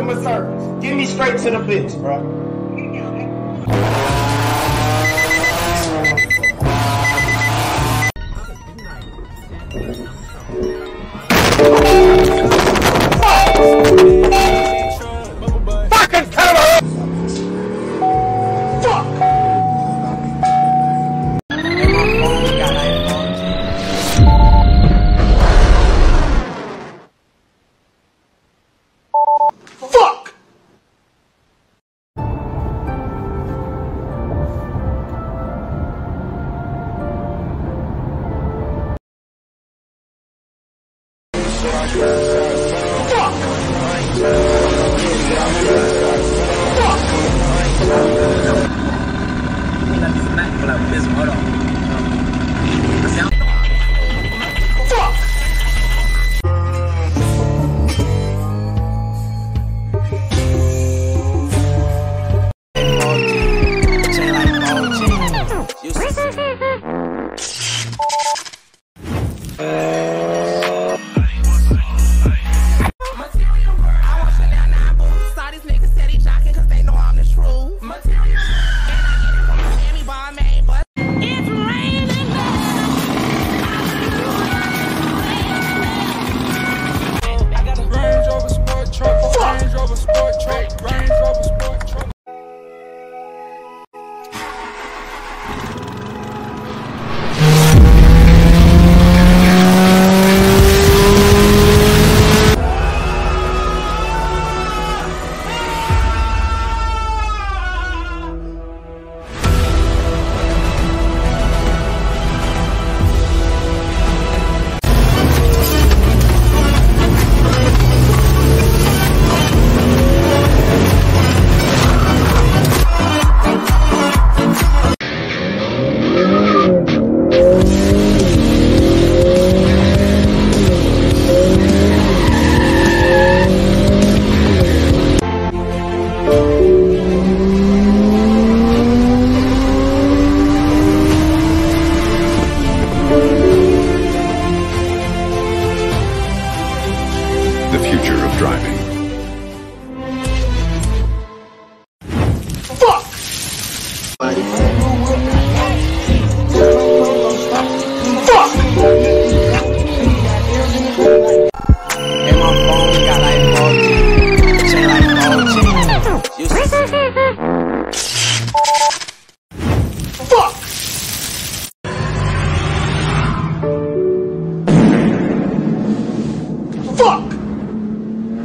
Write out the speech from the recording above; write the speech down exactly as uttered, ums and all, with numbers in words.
customer service. Get me straight to the bitch, bro. Fucking cut it! Fuck! Fuck! The future of driving. Fuck! Fuck! And my phone got like four G. Chain like four G. Fuck! Fuck!